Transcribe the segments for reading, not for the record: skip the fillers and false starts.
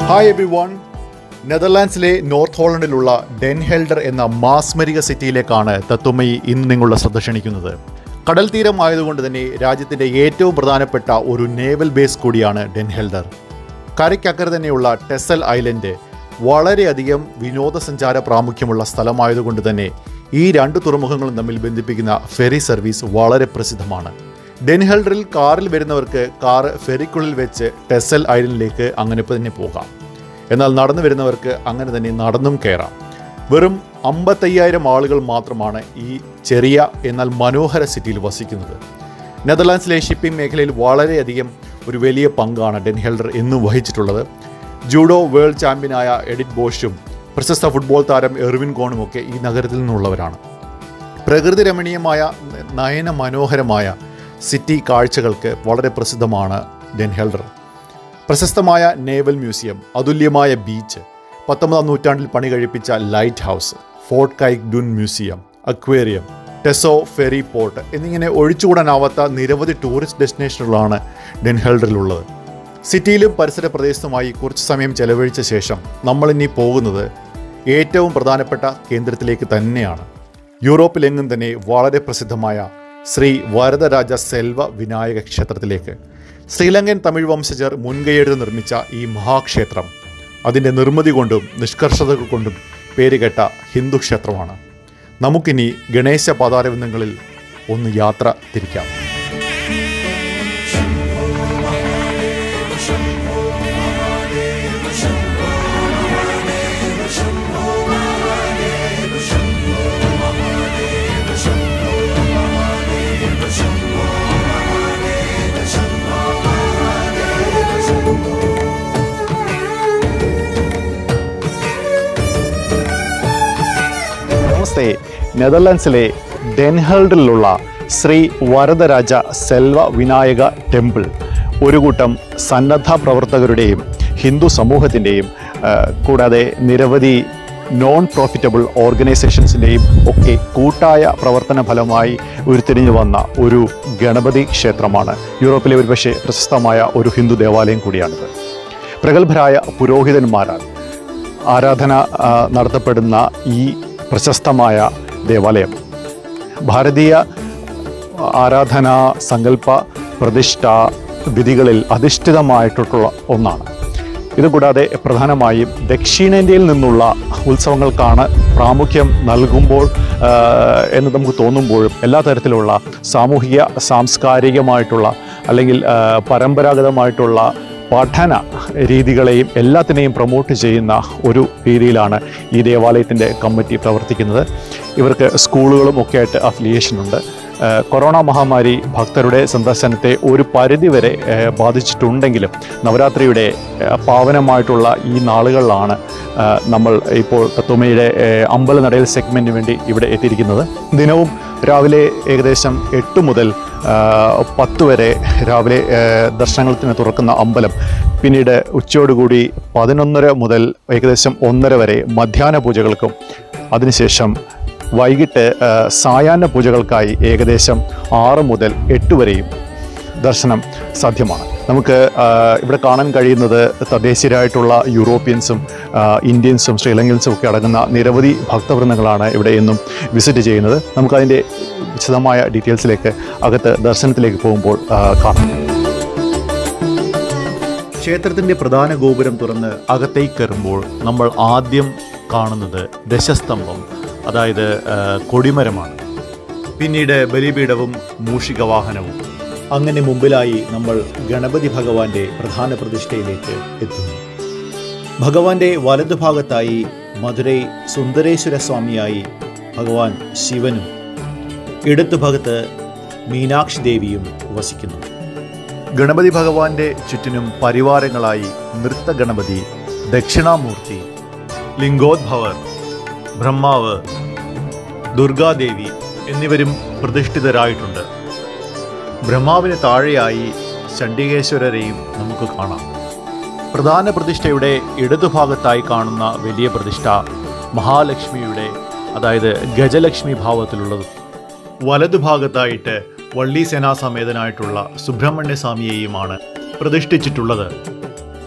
Hi everyone. നെതർലാൻഡ്സിലെ north ഹോളണ്ടിലുള്ള Den Helder എന്ന മാസ്മരിക സിറ്റിയിലേക്കാണ് തത്വമയി ഇന്ന് നിങ്ങളുടെ ശ്രദ്ധ ക്ഷണിക്കുന്നത്. കടൽ തീരമായതുകൊണ്ട് തന്നെ രാജ്യത്തിൻ്റെ ഏറ്റവും പ്രധാനപ്പെട്ട ഒരു നേവൽ ബേസ് കൂടിയാണ് ഡെൻ ഹെൽഡർ. കരയ്ക്കക്കരെ തന്നെയുള്ള ടെസൽ ഐലൻഡ് വളരെയധികം വിനോദസഞ്ചാര പ്രാമുഖ്യമുള്ള സ്ഥലമായതുകൊണ്ട് തന്നെ ഈ രണ്ട് തുറമുഖങ്ങളും തമ്മിൽ ബന്ധിപ്പിക്കുന്ന ഫെറി സർവീസ് വളരെ പ്രസിദ്ധമാണ്. ഡെൻ ഹെൽഡറിൽ കാറിൽ വരുന്നവർക്ക് കാർ ഫെറിക്കുള്ളിൽ വെച്ച് ടെസൽ ഐലൻഡിലേക്ക് അങ്ങനെ തന്നെ പോകാം. എന്നാൽ നടന്നു വരുന്നവർക്ക് അങ്ങനെ തന്നെ നടന്നും കയറാം. വെറും 55,000 ആളുകൾ മാത്രമാണ് ഈ ചെറിയ എന്നാൽ മനോഹര സിറ്റിയിൽ വസിക്കുന്നത്. നെതർലാൻഡ്സിലെ ഷിപ്പിംഗ് മേഖലയിൽ വളരെയധികം ഒരു വലിയ പങ്കാണ് ഡെൻ ഹെൽഡർ എന്നും വഹിച്ചിട്ടുള്ളത്. ജൂഡോ വേൾഡ് ചാമ്പ്യനായ എഡിറ്റ് ബോഷും പ്രശസ്ത ഫുട്ബോൾ താരം എർവിൻ കോണുമൊക്കെ ഈ നഗരത്തിൽ നിന്നുള്ളവരാണ്. പ്രകൃതി രമണീയമായ നയന മനോഹരമായ സിറ്റി കാഴ്ചകൾക്ക് വളരെ പ്രസിദ്ധമാണ് ഡെൻ ഹെൽഡർ. പ്രശസ്തമായ നേവൽ മ്യൂസിയം, അതുല്യമായ ബീച്ച്, 19ാം നൂറ്റാണ്ടിൽ പണി കഴിപ്പിച്ച lighthouse, fort Kijkduin museum, aquarium, Teso ferry port എന്നിങ്ങനെ ഒഴിച്ചുകൂടാനാവാത്ത നിരവധി ടൂറിസ്റ്റ് ഡെസ്റ്റിനേഷനുകളാണ് ഡെൻ ഹെൽഡറിലുള്ളത്. സിറ്റിയിലും പരിസര പ്രദേശത്തുമായി കുറച്ച് സമയം ചെലവഴിച്ച ശേഷം നമ്മളിനി പോകുന്നത് ഏറ്റവും പ്രധാനപ്പെട്ട കേന്ദ്രത്തിലേക്ക് തന്നെയാണ്. യൂറോപ്പിലെങ്ങും തന്നെ വളരെ പ്രസിദ്ധമായ ശ്രീ വരദരാജ സെൽവ വിനായക ക്ഷേത്രത്തിലേക്ക്. ശ്രീലങ്കൻ തമിഴ് വംശജർ മുൻകൈയെടുത്ത് നിർമ്മിച്ച ഈ മഹാക്ഷേത്രം അതിൻ്റെ നിർമ്മിതി കൊണ്ടും നിഷ്കർഷത കൊണ്ടും പേരുകേട്ട ഹിന്ദു ക്ഷേത്രമാണ്. നമുക്കിനി ഗണേശ പാതാരവിന്ദങ്ങളിൽ ഒന്ന് യാത്ര തിരിക്കാം. നെതർലാൻഡ്സിലെ ഡെൻ ഹെൽഡറിലുള്ള ശ്രീ വരദരാജ സെൽവ വിനായക ടെമ്പിൾ ഒരു കൂട്ടം സന്നദ്ധ പ്രവർത്തകരുടെയും ഹിന്ദു സമൂഹത്തിൻ്റെയും കൂടാതെ നിരവധി നോൺ പ്രോഫിറ്റബിൾ ഓർഗനൈസേഷൻസിൻ്റെയും ഒക്കെ കൂട്ടായ പ്രവർത്തന ഫലമായി ഉരുത്തിരിഞ്ഞു വന്ന ഒരു ഗണപതി ക്ഷേത്രമാണ്. യൂറോപ്പിലെ ഒരുപക്ഷെ പ്രശസ്തമായ ഒരു ഹിന്ദു ദേവാലയം കൂടിയാണിത്. പ്രഗത്ഭരായ പുരോഹിതന്മാരാൽ ആരാധന നടത്തപ്പെടുന്ന ഈ പ്രശസ്തമായ ദേവാലയം ഭാരതീയ ആരാധനാ സങ്കല്പ പ്രതിഷ്ഠ വിധികളിൽ അധിഷ്ഠിതമായിട്ടുള്ള ഒന്നാണ്. ഇതുകൂടാതെ പ്രധാനമായും ദക്ഷിണേന്ത്യയിൽ നിന്നുള്ള ഉത്സവങ്ങൾക്കാണ് പ്രാമുഖ്യം നൽകുമ്പോൾ എന്ന് നമുക്ക് തോന്നുമ്പോഴും എല്ലാ തരത്തിലുള്ള സാമൂഹിക സാംസ്കാരികമായിട്ടുള്ള അല്ലെങ്കിൽ പരമ്പരാഗതമായിട്ടുള്ള പഠന രീതികളെയും എല്ലാത്തിനെയും പ്രൊമോട്ട് ചെയ്യുന്ന ഒരു രീതിയിലാണ് ഈ ദേവാലയത്തിൻ്റെ കമ്മിറ്റി പ്രവർത്തിക്കുന്നത്. ഇവർക്ക് സ്കൂളുകളും ഒക്കെ ആയിട്ട് അഫിലിയേഷനുണ്ട്. കൊറോണ മഹാമാരി ഭക്തരുടെ സന്ദർശനത്തെ ഒരു പരിധിവരെ ബാധിച്ചിട്ടുണ്ടെങ്കിലും നവരാത്രിയുടെ പാവനമായിട്ടുള്ള ഈ നാളുകളിലാണ് നമ്മൾ ഇപ്പോൾ തത്വമയുടെ അമ്പലനടയിൽ സെഗ്മെൻറ്റിന് വേണ്ടി ഇവിടെ എത്തിയിരിക്കുന്നത്. ദിനവും രാവിലെ ഏകദേശം 8 മുതൽ 10 വരെ രാവിലെ ദർശനത്തിന് തുറക്കുന്ന അമ്പലം പിന്നീട് ഉച്ചയോടുകൂടി 11:30 മുതൽ ഏകദേശം 1:30 വരെ മധ്യാഹ്ന പൂജകൾക്കും അതിനുശേഷം വൈകിട്ട് സായാഹ്ന പൂജകൾക്കായി ഏകദേശം 6 മുതൽ 8 വരെയും ദർശനം സാധ്യമാണ്. നമുക്ക് ഇവിടെ കാണാൻ കഴിയുന്നത് തദ്ദേശീയരായിട്ടുള്ള യൂറോപ്യൻസും ഇന്ത്യൻസും ശ്രീലങ്കൻസും ഒക്കെ അടങ്ങുന്ന നിരവധി ഭക്തവൃന്ദങ്ങളാണ് ഇവിടെ എന്നും വിസിറ്റ് ചെയ്യുന്നത്. നമുക്കതിൻ്റെ വിശദമായ ഡീറ്റെയിൽസിലേക്ക് അകത്ത് ദർശനത്തിലേക്ക് പോകുമ്പോൾ കാണാം. ക്ഷേത്രത്തിൻ്റെ പ്രധാന ഗോപുരം തുറന്ന് അകത്തേക്ക് കയറുമ്പോൾ നമ്മൾ ആദ്യം കാണുന്നത് ദശസ്തംഭം, അതായത് കൊടിമരമാണ്. പിന്നീട് ബലിപീഠവും മൂഷികവാഹനവും. അങ്ങനെ മുമ്പിലായി നമ്മൾ ഗണപതി ഭഗവാന്റെ പ്രധാന പ്രതിഷ്ഠയിലേക്ക് എത്തുന്നു. ഭഗവാന്റെ വലതുഭാഗത്തായി മധുരൈ സുന്ദരേശ്വര സ്വാമിയായി ഭഗവാൻ ശിവനും ഇടത്തുഭാഗത്ത് മീനാക്ഷി ദേവിയും വസിക്കുന്നു. ഗണപതി ഭഗവാന്റെ ചുറ്റിനും പരിവാരങ്ങളായി നൃത്ത ഗണപതി, ദക്ഷിണാമൂർത്തി, ലിംഗോദ്ഭവർ, ബ്രഹ്മാവ്, ദുർഗാദേവി എന്നിവരും പ്രതിഷ്ഠിതരായിട്ടുണ്ട്. ബ്രഹ്മാവിന് താഴെയായി ചണ്ഡികേശ്വരരെയും നമുക്ക് കാണാം. പ്രധാന പ്രതിഷ്ഠയുടെ ഇടതുഭാഗത്തായി കാണുന്ന വലിയ പ്രതിഷ്ഠ മഹാലക്ഷ്മിയുടെ, അതായത് ഗജലക്ഷ്മി ഭാവത്തിലുള്ളത്. വലതുഭാഗത്തായിട്ട് വള്ളി സേനാസമേതനായിട്ടുള്ള സുബ്രഹ്മണ്യ സ്വാമിയെയുമാണ് പ്രതിഷ്ഠിച്ചിട്ടുള്ളത്.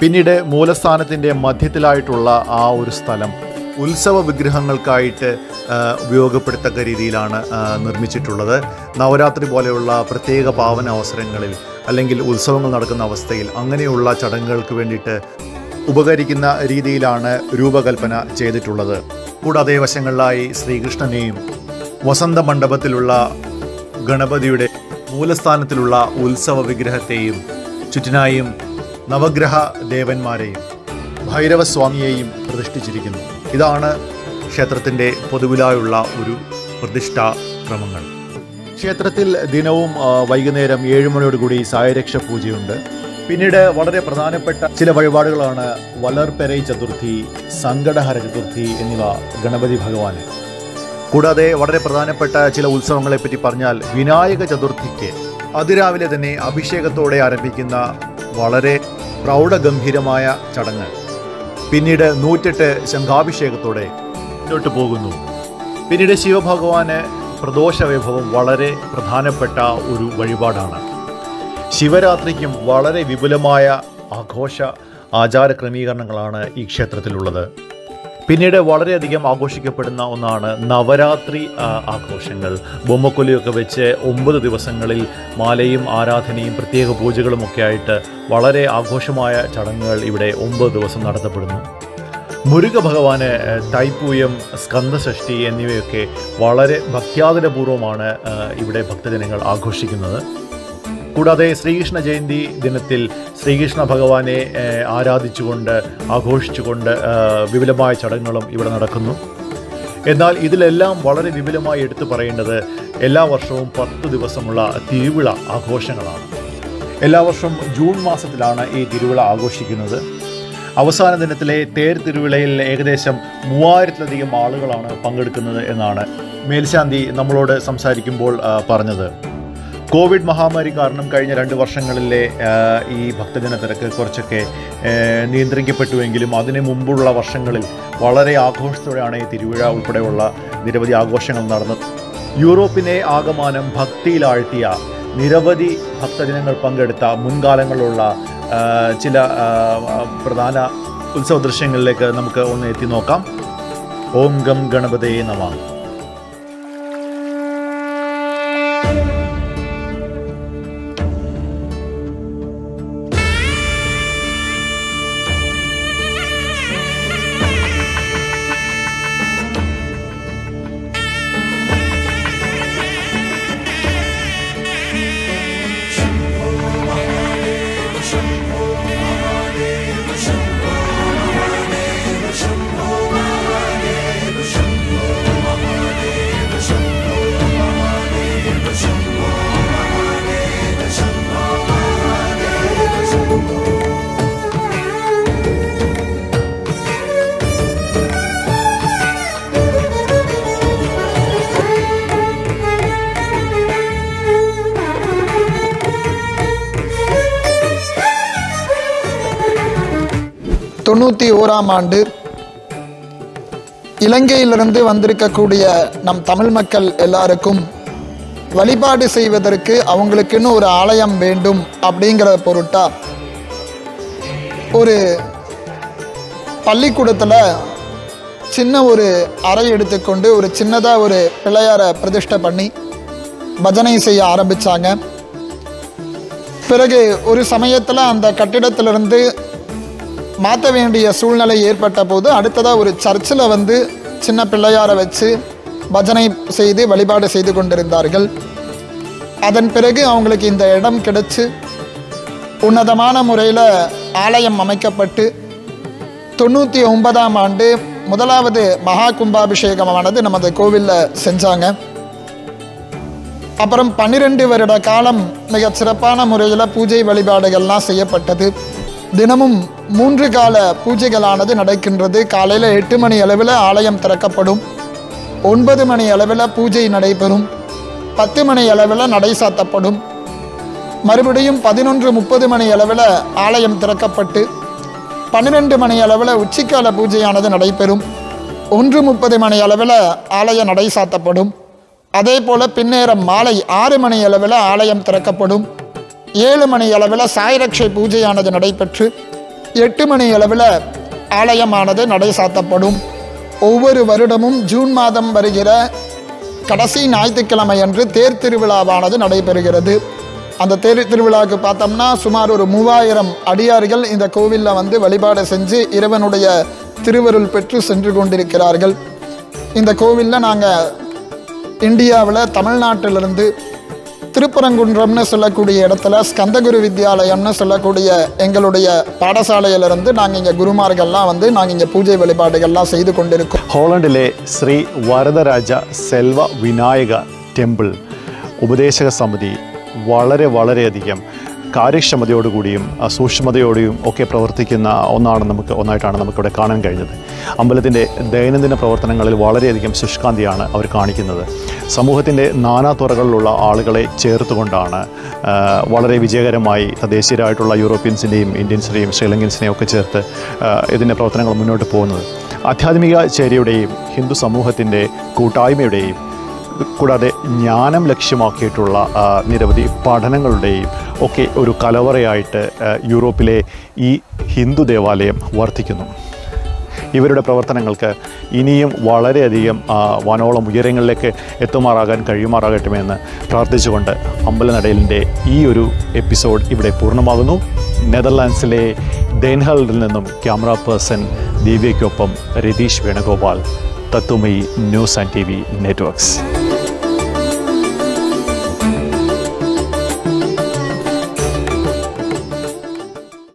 പിന്നീട് മൂലസ്ഥാനത്തിൻ്റെ മധ്യത്തിലായിട്ടുള്ള ആ ഒരു സ്ഥലം ഉത്സവ വിഗ്രഹങ്ങൾക്കായിട്ട് ഉപയോഗപ്പെടുത്തക്ക രീതിയിലാണ് നിർമ്മിച്ചിട്ടുള്ളത്. നവരാത്രി പോലെയുള്ള പ്രത്യേക പാവന അവസരങ്ങളിൽ അല്ലെങ്കിൽ ഉത്സവങ്ങൾ നടക്കുന്ന അവസ്ഥയിൽ അങ്ങനെയുള്ള ചടങ്ങുകൾക്ക് വേണ്ടിയിട്ട് ഉപകരിക്കുന്ന രീതിയിലാണ് രൂപകൽപ്പന ചെയ്തിട്ടുള്ളത്. കൂടാതെ വശങ്ങളിലായി ശ്രീകൃഷ്ണനെയും വസന്ത മണ്ഡപത്തിലുള്ള ഗണപതിയുടെ മൂലസ്ഥാനത്തിലുള്ള ഉത്സവ വിഗ്രഹത്തെയും ചുറ്റിനായും നവഗ്രഹ ദേവന്മാരെയും ഭൈരവസ്വാമിയെയും പ്രതിഷ്ഠിച്ചിരിക്കുന്നു. ഇതാണ് ക്ഷേത്രത്തിൻ്റെ പൊതുവിലായുള്ള ഒരു പ്രതിഷ്ഠാക്രമങ്ങൾ. ക്ഷേത്രത്തിൽ ദിനവും വൈകുന്നേരം 7 മണിയോടുകൂടി സായരക്ഷ പൂജയുണ്ട്. പിന്നീട് വളരെ പ്രധാനപ്പെട്ട ചില വഴിപാടുകളാണ് വളർപ്പെരൈ ചതുർത്ഥി, സങ്കടഹര ചതുർത്ഥി എന്നിവ ഗണപതി ഭഗവാന്. കൂടാതെ വളരെ പ്രധാനപ്പെട്ട ചില ഉത്സവങ്ങളെപ്പറ്റി പറഞ്ഞാൽ വിനായക ചതുർത്ഥിക്ക് അതിരാവിലെ തന്നെ അഭിഷേകത്തോടെ ആരംഭിക്കുന്ന വളരെ പ്രൗഢഗംഭീരമായ ചടങ്ങ് പിന്നീട് 108 ശംഖാഭിഷേകത്തോടെ മുന്നോട്ട് പോകുന്നു. പിന്നീട് ശിവഭഗവാന് പ്രദോഷ വൈഭവം വളരെ പ്രധാനപ്പെട്ട ഒരു വഴിപാടാണ്. ശിവരാത്രിക്കും വളരെ വിപുലമായ ആഘോഷ ആചാര ക്രമീകരണങ്ങളാണ് ഈ ക്ഷേത്രത്തിലുള്ളത്. പിന്നീട് വളരെയധികം ആഘോഷിക്കപ്പെടുന്ന ഒന്നാണ് നവരാത്രി ആഘോഷങ്ങൾ. ബൊമ്മക്കൊലിയൊക്കെ വെച്ച് 9 ദിവസങ്ങളിൽ മാലയും ആരാധനയും പ്രത്യേക പൂജകളുമൊക്കെ ആയിട്ട് വളരെ ആഘോഷമായ ചടങ്ങുകൾ ഇവിടെ 9 ദിവസം നടത്തപ്പെടുന്നു. മുരുക ഭഗവാന് തൈപ്പൂയം, സ്കന്ദഷഷ്ഠി എന്നിവയൊക്കെ വളരെ ഭക്ത്യാദരപൂർവ്വമാണ് ഇവിടെ ഭക്തജനങ്ങൾ ആഘോഷിക്കുന്നത്. കൂടാതെ ശ്രീകൃഷ്ണ ജയന്തി ദിനത്തിൽ ശ്രീകൃഷ്ണ ഭഗവാനെ ആരാധിച്ചുകൊണ്ട് ആഘോഷിച്ചുകൊണ്ട് വിപുലമായ ചടങ്ങുകളും ഇവിടെ നടക്കുന്നു. എന്നാൽ ഇതിലെല്ലാം വളരെ വിപുലമായി എടുത്തു പറയേണ്ടത് എല്ലാ വർഷവും 10 ദിവസമുള്ള തിരുവിള ആഘോഷങ്ങളാണ്. എല്ലാ വർഷവും ജൂൺ മാസത്തിലാണ് ഈ തിരുവിള ആഘോഷിക്കുന്നത്. അവസാന ദിനത്തിലെ തേർ തിരുവിളയിൽ ഏകദേശം 3000-ലധികം ആളുകളാണ് പങ്കെടുക്കുന്നത് എന്നാണ് മേൽശാന്തി നമ്മളോട് സംസാരിക്കുമ്പോൾ പറഞ്ഞത്. കോവിഡ് മഹാമാരി കാരണം കഴിഞ്ഞ 2 വർഷങ്ങളിലെ ഈ ഭക്തജന തിരക്ക് കുറച്ചൊക്കെ നിയന്ത്രിക്കപ്പെട്ടുവെങ്കിലും അതിന് മുമ്പുള്ള വർഷങ്ങളിൽ വളരെ ആഘോഷത്തോടെയാണ് ഈ തിരുവിഴ ഉൾപ്പെടെയുള്ള നിരവധി ആഘോഷങ്ങൾ നടന്നത്. യൂറോപ്പിനെ ആകമാനം ഭക്തിയിലാഴ്ത്തിയ നിരവധി ഭക്തജനങ്ങൾ പങ്കെടുത്ത മുൻകാലങ്ങളിലുള്ള ചില പ്രധാന ഉത്സവ ദൃശ്യങ്ങളിലേക്ക് നമുക്ക് ഒന്ന് എത്തി നോക്കാം. ഓം ഗം ഗണപതേ നമഃ. ஆண்டு இலங்கையிலிருந்து வந்திருக்கக்கூடிய நம் தமிழ் மக்கள் எல்லாருக்கும் வழிபாடு செய்வதற்கு அவங்களுக்குன்னு ஒரு ஆலயம் வேண்டும் அப்படிங்கிற பொருட்டா ஒரு பள்ளிக்கூடத்தில் சின்ன ஒரு அறை எடுத்துக்கொண்டு ஒரு சின்னதாக ஒரு பிள்ளையாரை பிரதிஷ்டை பண்ணி பஜனை செய்ய ஆரம்பித்தாங்க. பிறகு ஒரு சமயத்தில் அந்த கட்டிடத்திலிருந்து மாற்ற வேண்டிய சூழ்நிலை ஏற்பட்ட போது அடுத்ததாக ஒரு சர்ச்சில் வந்து சின்ன பிள்ளையாரை வச்சு பஜனை செய்து வழிபாடு செய்து கொண்டிருந்தார்கள். அதன் பிறகு அவங்களுக்கு இந்த இடம் கிடைச்சு உன்னதமான முறையில் ஆலயம் அமைக்கப்பட்டு 99ஆம் ஆண்டு முதலாவது மகா கும்பாபிஷேகமானது நமது கோவிலில் செஞ்சாங்க. அப்புறம் 12 வருட காலம் மிக சிறப்பான முறையில் பூஜை வழிபாடுகள்லாம் செய்யப்பட்டது. தினமும் 3 கால பூஜைகளானது நடக்கின்றது. காலையில் 8 மணி அளவில் ஆலயம் திறக்கப்படும், 9 மணி அளவில் பூஜை நடைபெறும், 10 மணி அளவில் நடை சாத்தப்படும், மறுபடியும் 11:30 மணி அளவில் ஆலயம் திறக்கப்பட்டு 12 மணி அளவில் உச்சிக்கால பூஜையானது நடைபெறும், 1:30 மணி அளவில் ஆலய நடை சாத்தப்படும். அதே போல் பின்னேரம் மாலை 6 மணி அளவில் ஆலயம் திறக்கப்படும், 7 மணி அளவில் சாய்ரக்ஷை பூஜையானது நடைபெற்று 8 மணி அளவில் ஆலயமானது நடை சாத்தப்படும். ஒவ்வொரு வருடமும் ஜூன் மாதம் வருகிற கடைசி ஞாயிற்றுக்கிழமை அன்று தேர் திருவிழாவானது நடைபெறுகிறது. அந்த தேர் திருவிழாவுக்கு பார்த்தோம்னா சுமார் ஒரு 3000 அடியார்கள் இந்த கோவிலில் வந்து வழிபாடு செஞ்சு இறைவனுடைய திருவருள் பெற்று சென்று கொண்டிருக்கிறார்கள். இந்த கோவிலில் நாங்கள் இந்தியாவில் தமிழ்நாட்டிலிருந்து திருப்பரங்குன்றம்னு சொல்லக்கூடிய இடத்துல ஸ்கந்தகுரு வித்யாலயம்னு சொல்லக்கூடிய எங்களுடைய பாடசாலையிலிருந்து நாங்கள் இங்கே குருமார்கள்லாம் வந்து நாங்கள் இங்கே பூஜை வழிபாடுகள்லாம் செய்து கொண்டிருக்கோம். ഹോളണ്ടിലെ ശ്രീ വരദരാജ സെൽവ വിനായക ടെമ്പിൾ ഉപദേശക സമിതി വളരെയധികം കാര്യക്ഷമതയോടുകൂടിയും സൂക്ഷ്മതയോടെയും ഒക്കെ പ്രവർത്തിക്കുന്ന ഒന്നായിട്ടാണ് നമുക്കിവിടെ കാണാൻ കഴിഞ്ഞത്. അമ്പലത്തിൻ്റെ ദൈനംദിന പ്രവർത്തനങ്ങളിൽ വളരെയധികം ശുഷ്കാന്തിയാണ് അവർ കാണിക്കുന്നത്. സമൂഹത്തിൻ്റെ നാനാതുറകളിലുള്ള ആളുകളെ ചേർത്തുകൊണ്ടാണ് വളരെ വിജയകരമായി തദ്ദേശീയരായിട്ടുള്ള യൂറോപ്യൻസിൻ്റെയും ഇന്ത്യൻസിൻ്റെയും ശ്രീലങ്കൻസിനെയും ഒക്കെ ചേർത്ത് ഇതിൻ്റെ പ്രവർത്തനങ്ങൾ മുന്നോട്ട് പോകുന്നത്. ആധ്യാത്മിക ചേരിയുടെയും ഹിന്ദു സമൂഹത്തിൻ്റെ കൂട്ടായ്മയുടെയും കൂടാതെ ജ്ഞാനം ലക്ഷ്യമാക്കിയിട്ടുള്ള നിരവധി പഠനങ്ങളുടെയും ഒക്കെ ഒരു കലവറയായിട്ട് യൂറോപ്പിലെ ഈ ഹിന്ദു ദേവാലയം വർത്തിക്കുന്നു. ഇവരുടെ പ്രവർത്തനങ്ങൾക്ക് ഇനിയും വളരെയധികം വനോളം ഉയരങ്ങളിലേക്ക് എത്തുമാറാകാൻ കഴിയുമാറാകട്ടുമെന്ന് പ്രാർത്ഥിച്ചുകൊണ്ട് അമ്പലനടയിലിൻ്റെ ഈ ഒരു എപ്പിസോഡ് ഇവിടെ പൂർണ്ണമാകുന്നു. നെതർലാൻഡ്സിലെ ഡെൻഹെൽഡിൽ നിന്നും ക്യാമറ പേഴ്സൺ ദിവ്യയ്ക്കൊപ്പം Ratheesh Venugopal, Tatwamayi news and TV networks.